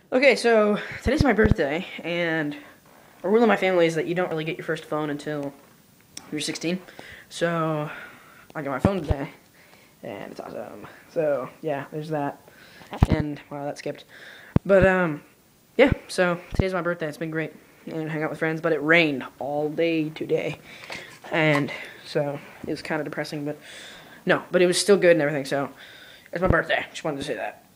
Okay, so today's my birthday, and a rule in my family is that you don't really get your first phone until you're 16. So I got my phone today, and it's awesome. So yeah, there's that. And wow, that skipped. But yeah. So today's my birthday. It's been great and hang out with friends, but it rained all day today, and so it was kind of depressing. But no, but it was still good and everything. So it's my birthday. Just wanted to say that.